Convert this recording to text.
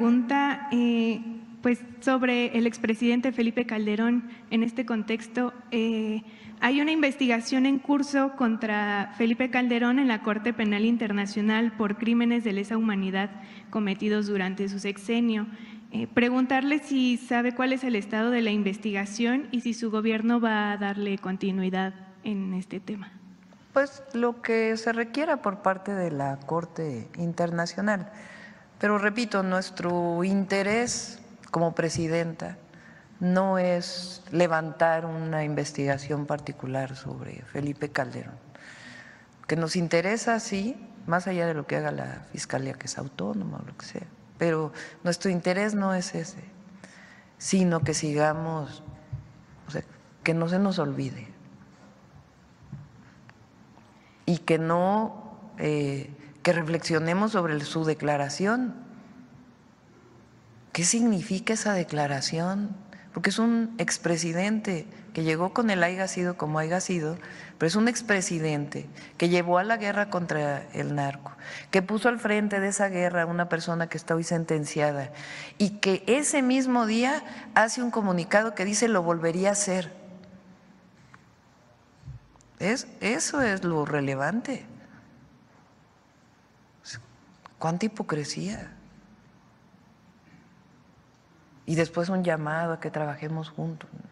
pregunta, pues sobre el expresidente Felipe Calderón. En este contexto, hay una investigación en curso contra Felipe Calderón en la Corte Penal Internacional por crímenes de lesa humanidad cometidos durante su sexenio. Preguntarle si sabe cuál es el estado de la investigación y si su gobierno va a darle continuidad en este tema. Pues lo que se requiera por parte de la Corte Internacional. Pero repito, nuestro interés como presidenta no es levantar una investigación particular sobre Felipe Calderón. Que nos interesa, sí, más allá de lo que haga la Fiscalía, que es autónoma o lo que sea, pero nuestro interés no es ese, sino que sigamos, o sea, que no se nos olvide y que no, que reflexionemos sobre su declaración. ¿Qué significa esa declaración? Porque es un expresidente que llegó con el haya sido como haya sido, pero es un expresidente que llevó a la guerra contra el narco, que puso al frente de esa guerra a una persona que está hoy sentenciada y que ese mismo día hace un comunicado que dice lo volvería a hacer. Eso es lo relevante. ¿Cuánta hipocresía? Y después un llamado a que trabajemos juntos.